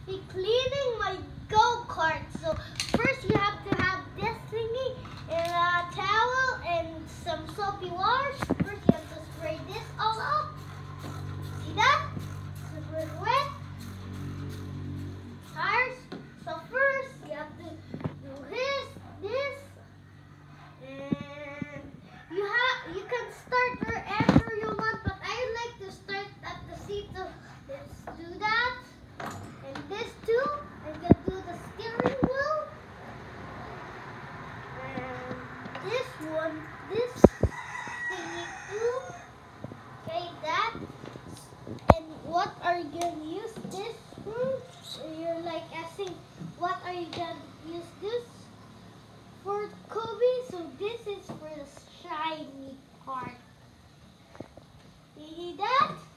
be cleaning my go-kart. So first you have to have this thingy and a towel and some soapy water. First you have to spray this all up. See that? Super wet. Tires. So first you have to do this, and you can start wherever you want, but I like to start at the seat. So let's do that. And this too. I'm gonna do the steering wheel. And this one, this thingy too. Okay, that. And what are you gonna use this for? You're like asking, what are you gonna use this for, Kobe? So this is for the shiny part. See that?